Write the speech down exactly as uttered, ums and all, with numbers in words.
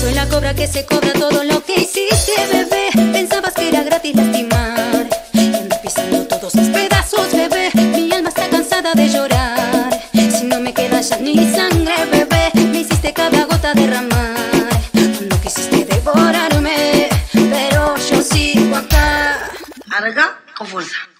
Soy la cobra que se cobra todo lo que hiciste, bebé. Pensabas que era gratis lastimar y ando pisando todos mis pedazos, bebé. Mi alma está cansada de llorar. Si no me queda ya ni sangre, bebé, me hiciste cada gota derramar. Cuando quisiste devorarme, pero yo sigo acá. Arga con fuerza.